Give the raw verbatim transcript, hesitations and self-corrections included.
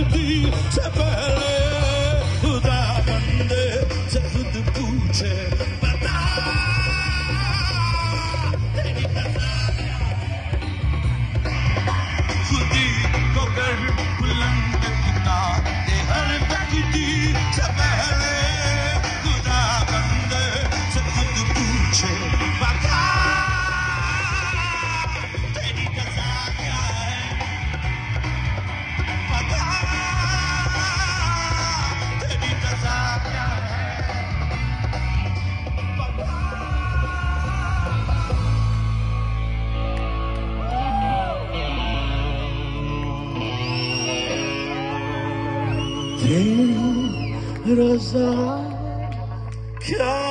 तकदीर से पहले खुदा बंदे से खुद पूछे बता तेरी कज़ा खुदी को कर बुलंद किया दे हर तकदीर से पहले खुदा बंदे से खुद पूछे बता तेरी कज़ा क्या है बता तेरी कज़ा क्या है बता तेरी रज़ा क्या